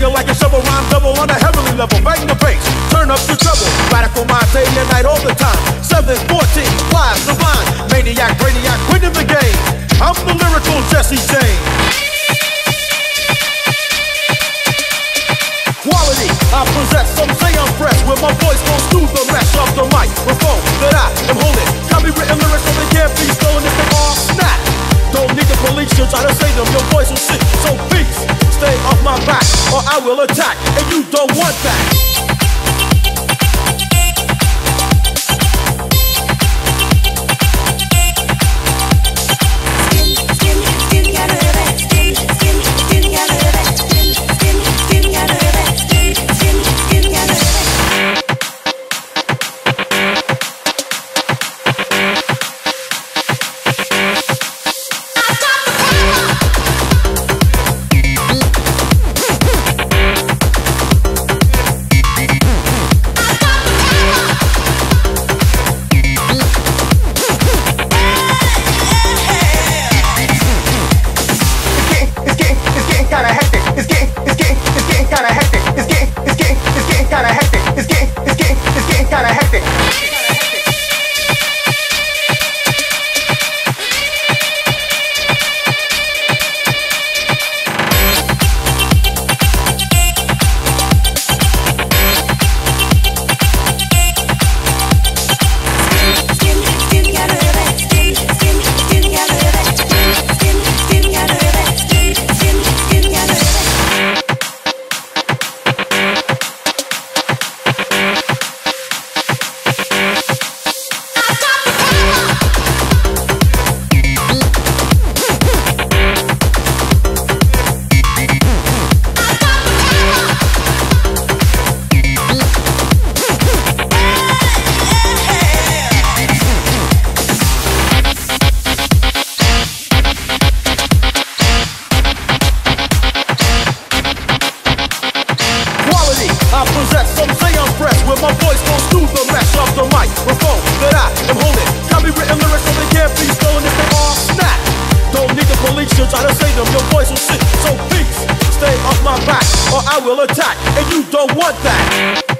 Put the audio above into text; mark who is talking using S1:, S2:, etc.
S1: feel like a shovel, rhyme double on a heavenly level. Bang the bass, turn up the treble. Radical mind, day and night all the time. 714, fly, sublime. Maniac, brainiac, winning the game. I'm the lyrical Jesse James. Quality, I possess, some say I'm fresh. With my voice goes through the mesh of the microphone that I am holding. Copywritten lyrics so they can't be stolen if they all snap. Don't need the police to try to say them, your voice will sing. So peace, stay off my back or I will attack. And you don't want that. I possess, some say I'm fresh. With my voice goes through the mesh of the microphone that I am holding. Copywritten lyrics so they can't be stolen if they all snap. Don't need the police to try to say them, your voice will sing. So peace, stay off my back or I will attack. And you don't want that.